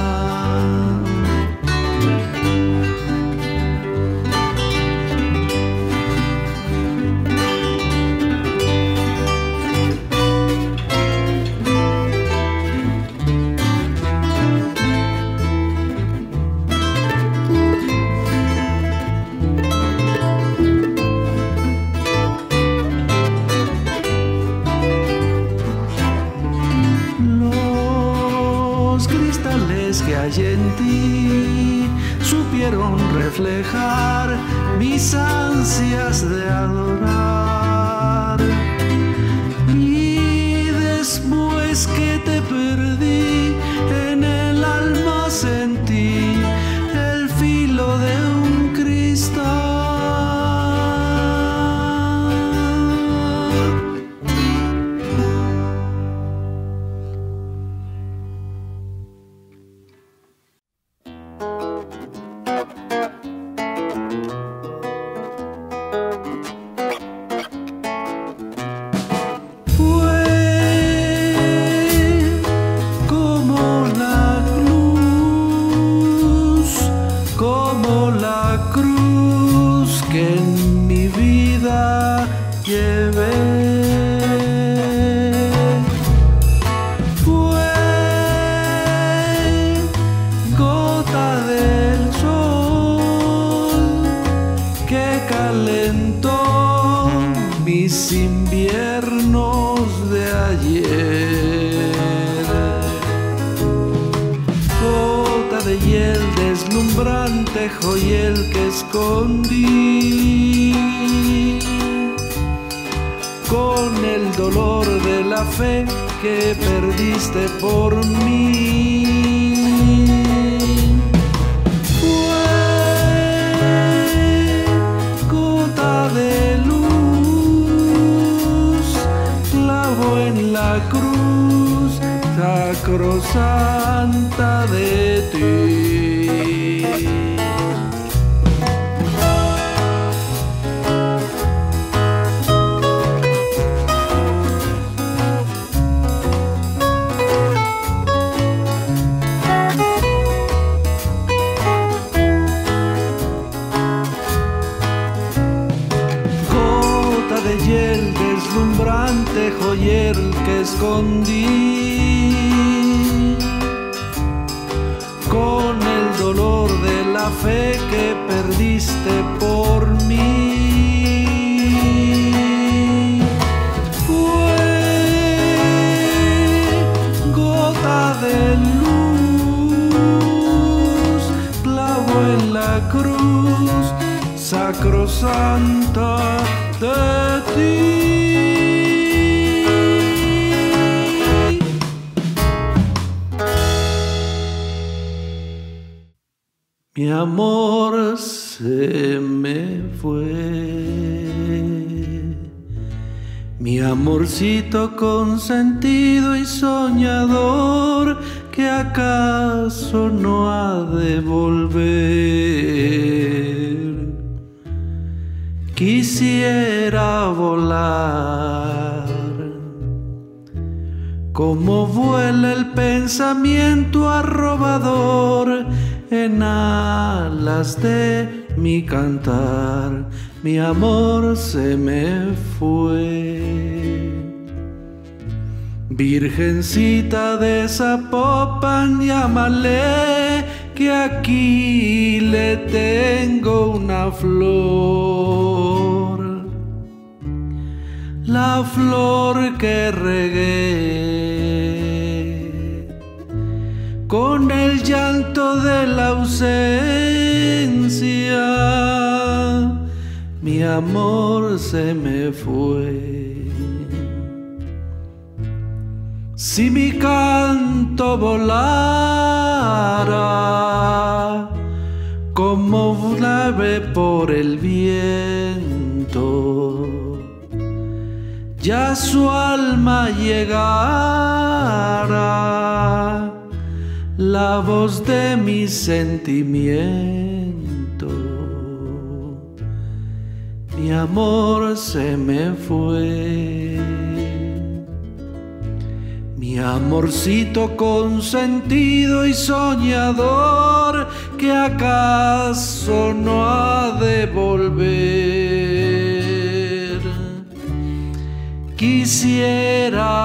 Que hay en ti supieron reflejar mis ansias de adorar. Y después que te perdí, en el alma sentí el filo de un cristal. mis inviernos de ayer. Gota de hiel deslumbrante, joyel que escondí con el dolor de la fe que perdiste por mí. Fue gota de luz, clavo en la cruz sacrosanta de ti. Hiel deslumbrante, joyel que escondí con el dolor de la fe que perdiste por mí. Fue gota de luz, clavo en la cruz sacrosanta de ti. Mi amor se me fue, mi amorcito consentido y soñador, que acaso no ha de volver. Quisiera volar, como vuela el pensamiento arrobador en alas de mi cantar. Mi amor se me fue. Virgencita de Zapopan, llámale, que aquí le tengo una flor, la flor que regué con el llanto de la ausencia. Mi amor se me fue. Si mi canto volara como un ave por el viento, ya su alma llegara la voz de mi sentimiento. Mi amor se me fue. Mi amorcito consentido y soñador, que acaso no ha de volver. Quisiera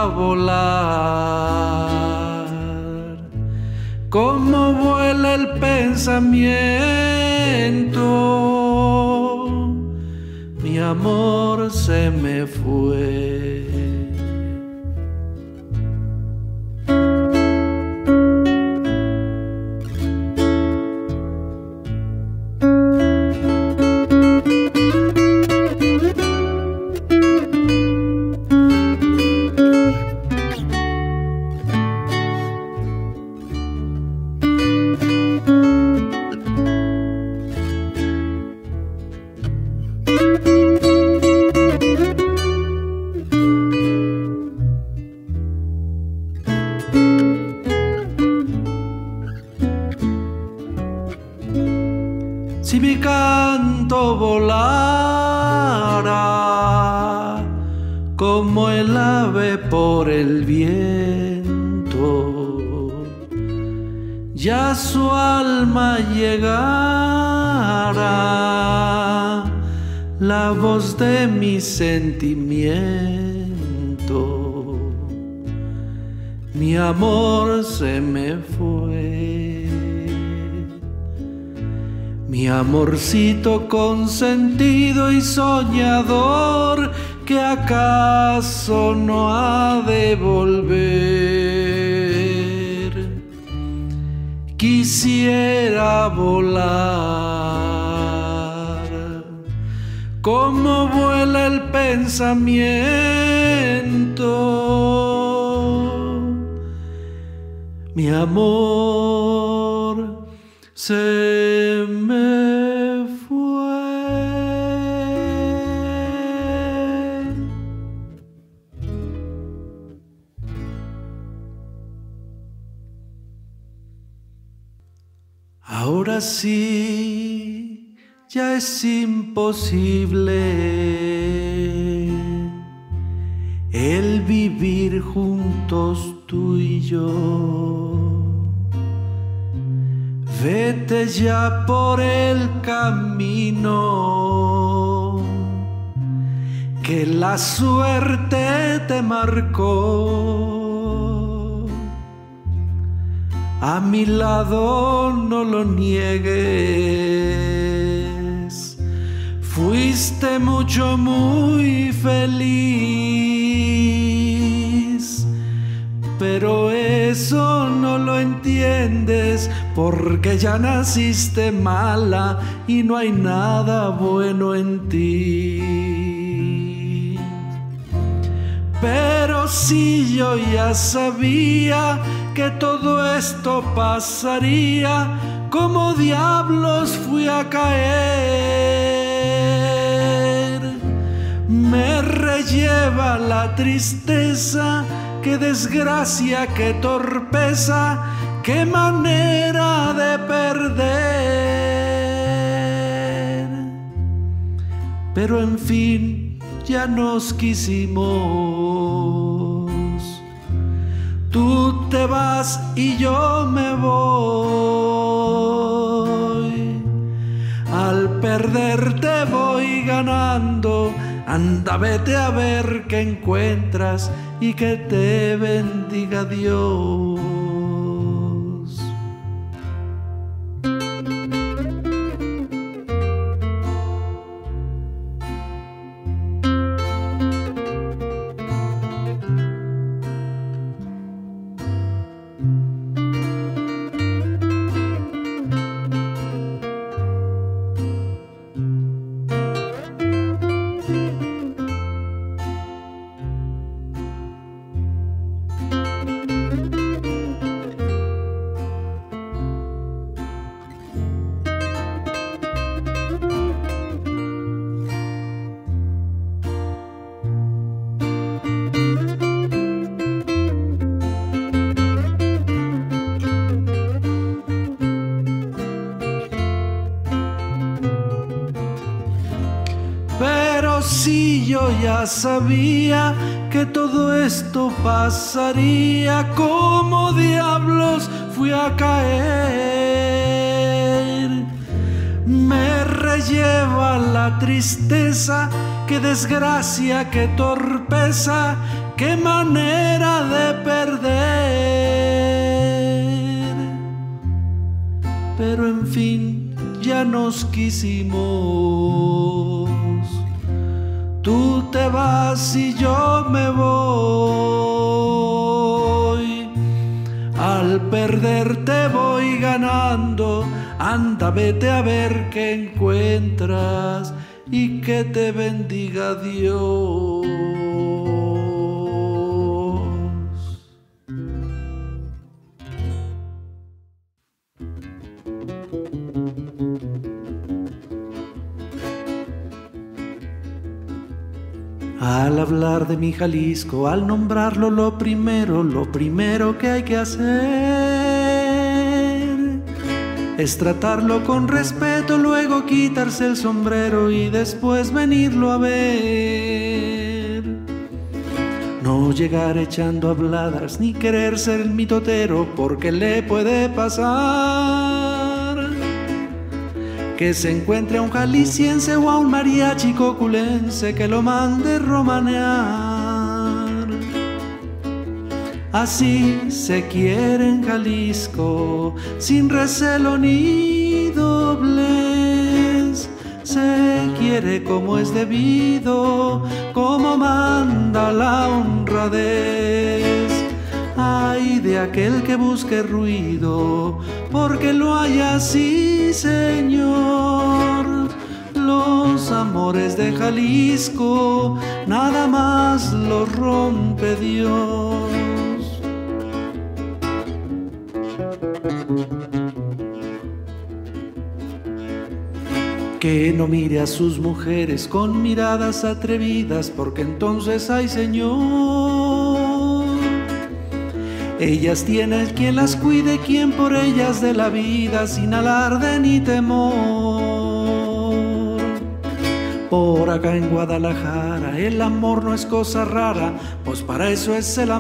volar, como vuela el pensamiento. Mi amor se me fue. Si mi canto volara como el ave por el viento, ya su alma llegara la voz de mi sentimiento. Mi amor se me fue. Mi amorcito consentido y soñador, que acaso no ha de volver. Quisiera volar como vuela el pensamiento. Mi amor se me fue. Ahora sí, ya es imposible el vivir juntos tú y yo. Vete ya por el camino que la suerte te marcó. A mi lado no lo niegues, fuiste mucho, muy feliz, pero eso no lo entiendes porque ya naciste mala y no hay nada bueno en ti. Pero si yo ya sabía que todo esto pasaría, ¿cómo diablos fui a caer? Me relleva la tristeza, qué desgracia, qué torpeza, qué manera de perder. Pero en fin, ya nos quisimos. Tú te vas y yo me voy. Al perderte voy ganando. Anda, vete a ver qué encuentras y que te bendiga Dios. Pero si yo ya sabía que todo esto pasaría, ¿cómo diablos fui a caer? Me relleva la tristeza, qué desgracia, qué torpeza, qué manera de perder. Pero en fin, ya nos quisimos. Tú te vas y yo me voy. Al perderte voy ganando. Anda, vete a ver qué encuentras y que te bendiga Dios. Al hablar de mi Jalisco, al nombrarlo, lo primero, lo primero que hay que hacer es tratarlo con respeto, luego quitarse el sombrero y después venirlo a ver. No llegar echando habladas ni querer ser el mitotero, porque le puede pasar que se encuentre a un jalisciense o a un mariachi coculense que lo mande romanear. Así se quiere en Jalisco, sin recelo ni doblez, se quiere quiere como es debido, como manda la honradez. Ay de aquel que busque ruido, porque lo hay así, Señor. Los amores de Jalisco, nada más los rompe Dios. Que no mire a sus mujeres con miradas atrevidas, porque entonces, ay Señor, ellas tienen quien las cuide, quien por ellas dé la vida sin alarde ni temor. Por acá en Guadalajara el amor no es cosa rara, pues para eso es el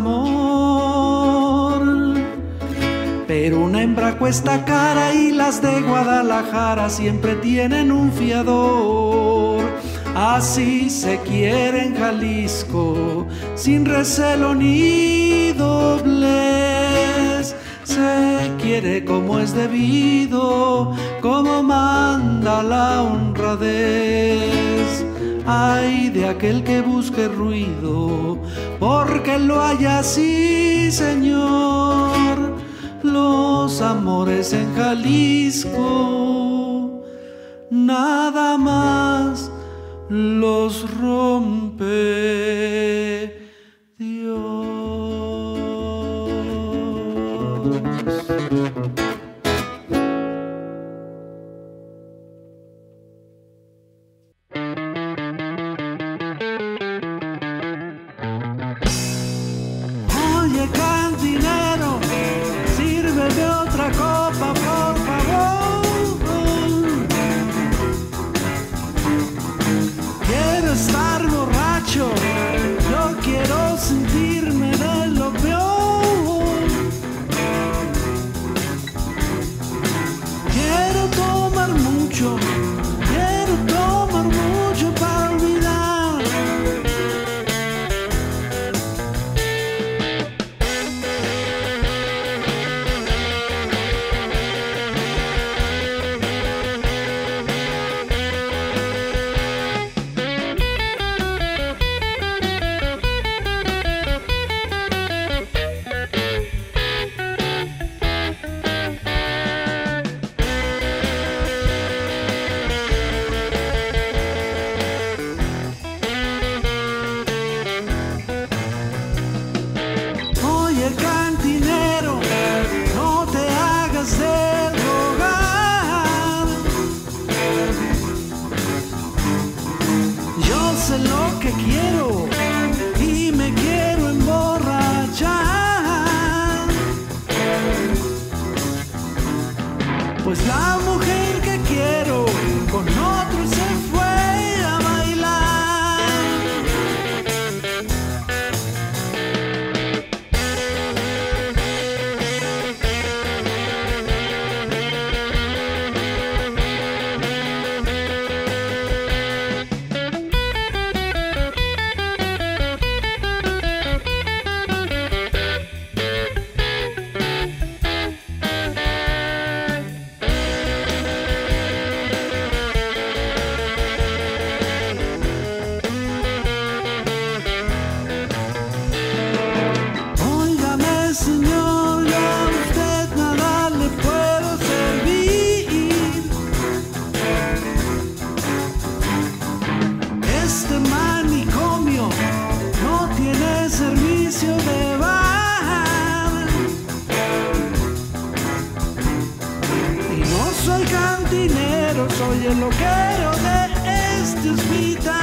amor. Pero una hembra cuesta cara y las de Guadalajara siempre tienen un fiador. Así se quiere en Jalisco, sin recelo ni doblez. Se quiere como es debido, como manda la honradez. Ay de aquel que busque ruido, porque lo hay así, Señor. Los amores en Jalisco, nada más los rompe Dios. Oye, cantinero, sírveme otra copa, por favor. Quiero estar borracho, yo quiero sentirme de lo peor. Quiero tomar mucho, quiero tomar mucho para olvidar. Oye, cantinero, no te hagas de rogar. Yo sé lo que quiero y me quiero emborrachar. Pues la mujer que quiero con otro se fue a bailar. Óigame, señor, yo a usted nada le puedo servir. Este manicomio no tiene servicio de bar. Y no soy cantinero, soy el loquero de este hospital.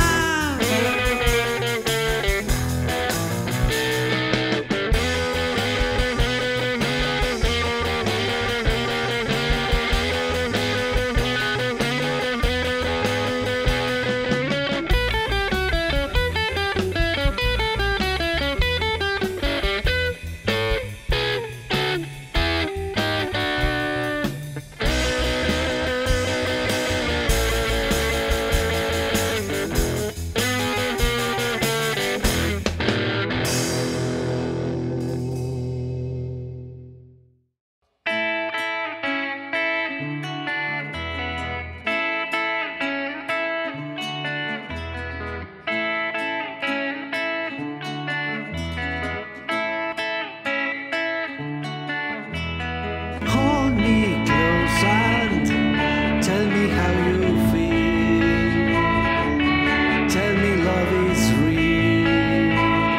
you feel. Tell me love is real.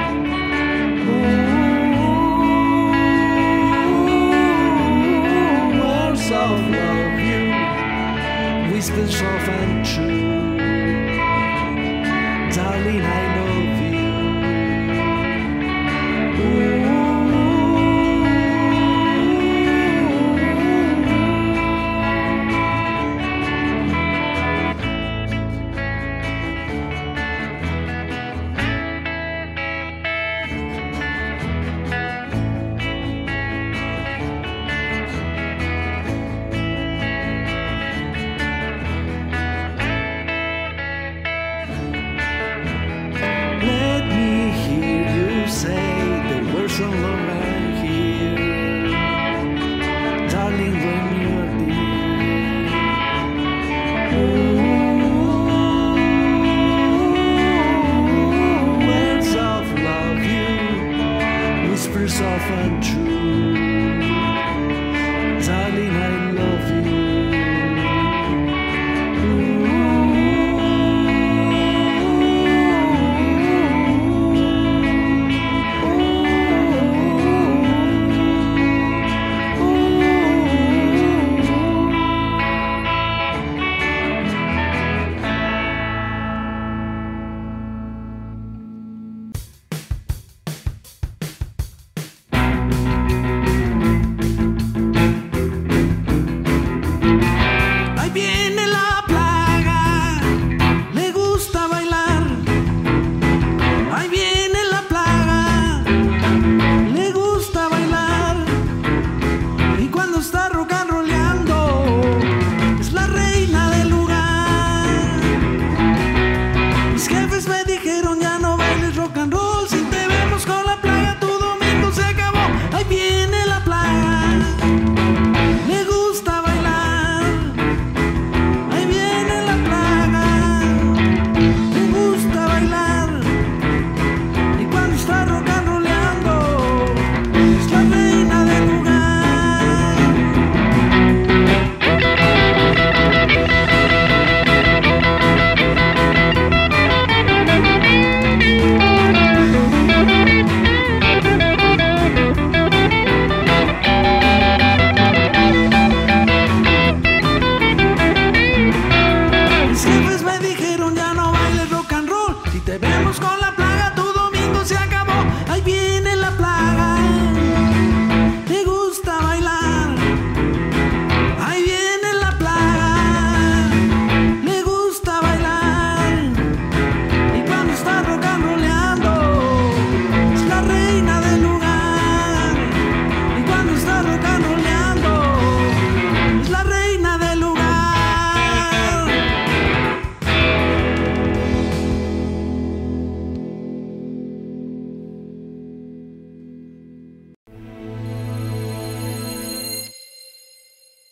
Ooh, words of love you, whispers soft and true. Darling, I love you. Let me hear you say the words of love